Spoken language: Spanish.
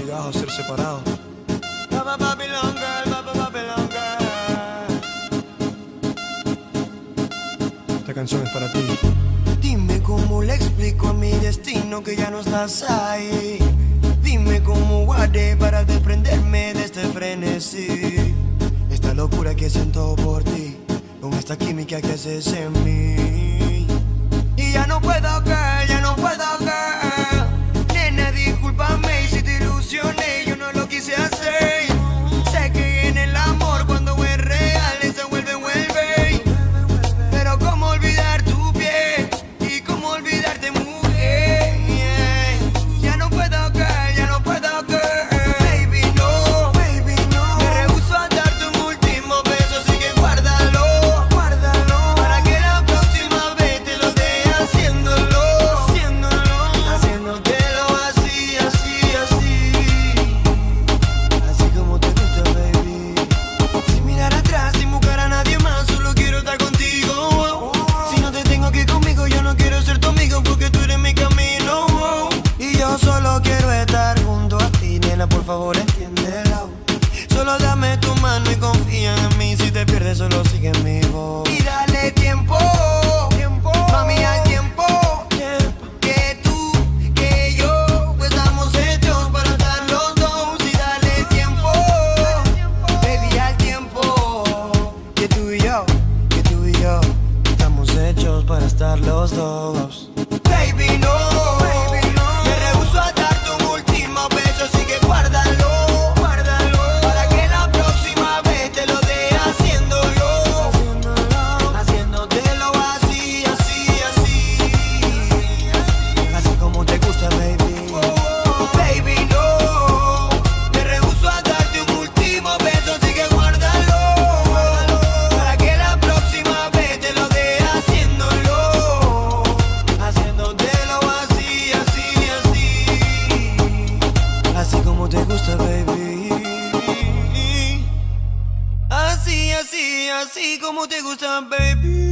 obligados a ser separados. Babylon girl, Babylon girl. Esta canción es para ti. Dime cómo le explico a mi destino que ya no estás ahí. Dime cómo haré para desprenderme de este frenesí. Esta locura que siento por ti, con esta química que haces en mí. Y ya no puedo, girl, ya no puedo, girl. Nena, discúlpame si te ilusioné, yo no lo quise hacer. Sé que en el amor cuando es real se vuelve. Pero cómo olvidar tu piel y cómo olvidarte, mujer. Ya no puedo, girl, ya no puedo, girl. Baby, no, baby, no. Me rehúso a darte un último beso, así que guárdalo, guárdalo. Para que la próxima vez te lo dé haciéndolo, haciéndotelo así, así, así. Así como te gusta, baby. Sin mirar atrás, sin buscar a nadie más, solo quiero estar contigo. Si no te tengo aquí conmigo, yo no quiero ser tu amigo porque tú eres mi camino. Y yo solo quiero estar junto a ti, nena, por favor entiéndelo. Solo dame tu mano y confía en mí. Si te pierdes, solo sigue mi voz. Y dale tiempo, mami, al tiempo. Que tú, que yo, pues estamos hechos para estar los dos. Y dale tiempo, baby, al tiempo. Que tú y yo, estamos hechos para estar los dos. Baby, no, me rehúso a darte un último beso, así que guárdalo, para que la próxima vez te lo dé haciéndolo, haciéndotelo así, así, así. Así como te gusta, baby. Baby, no, me rehúso a darte un último beso, así que guárdalo, para que la próxima vez te lo dé haciéndolo, haciéndotelo así, así, así. Así como te gusta, baby. Así, así, así como te gusta, baby.